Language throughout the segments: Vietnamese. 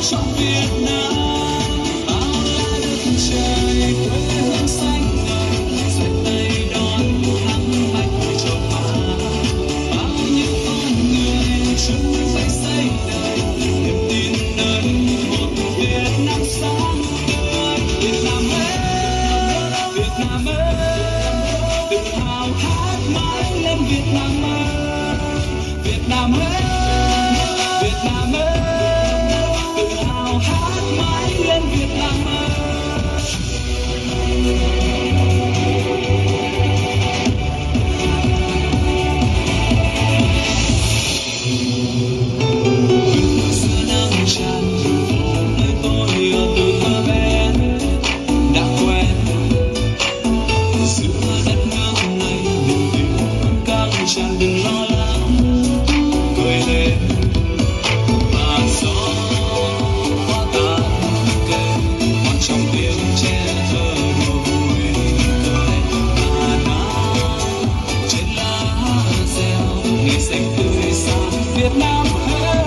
chọn Việt Nam. Bao la đất trời quê hương xanh ngời, xoay tay đón nắng mạnh trổ mã. Bao nhiêu con người chung tay xây đời, niềm tin nơi một Việt Nam sáng tươi. Việt Nam ơi, Việt Nam ơi, tự hào hát mãi lên Việt Nam ơi, Việt Nam ơi, Việt Nam ơi, tự hào hát mãi lên Việt Nam ơi. Xưa nắng tràn đường phố nơi tôi từ thơ bé đã quen. Giữa đất nước này niềm tin căng tràn, đừng lo lắng cười lên. Mà gió hoa tàn cây còn trong tiếng trẻ thơ đùa vui cười. Mà nắng trên lá reo ngày xanh tươi sáng Việt Nam ơi.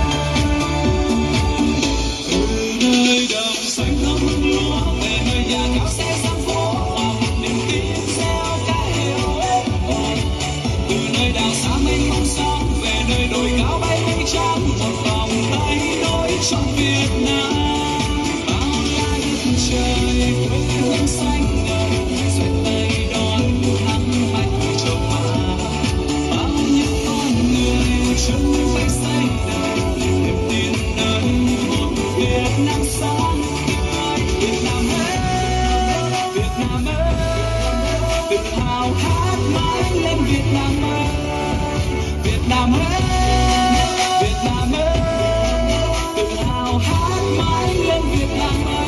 Từ nơi đồng xanh thắm lúa về nơi nhà cao xe sang phố, niềm tin gieo ca hiệu êm êm. Từ nơi đảo xa mênh mông sóng về nơi đồi cao bay mây trắng, một vòng tay nối chọn Việt Nam. Bao la đất trời quê hương xanh ngời, xoay tay đón nắng mạnh trổ mã. Bao nhiêu con người chung tay xây đời, niềm tin nơi một Việt Nam sáng tươi. Việt Nam ơi, Việt Nam ơi, tự hào hát mãi lên Việt Nam ơi, Việt Nam ơi, Việt Nam ơi, tự hào hát mãi lên Việt Nam ơi.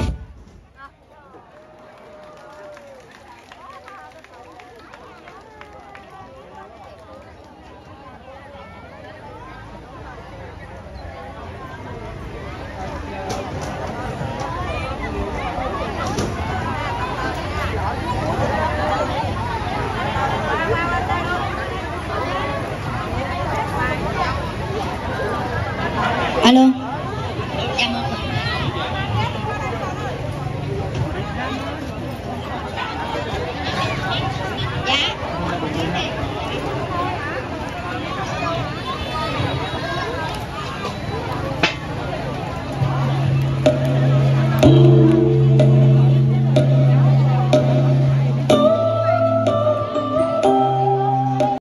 Alo. Em ơi. Dạ.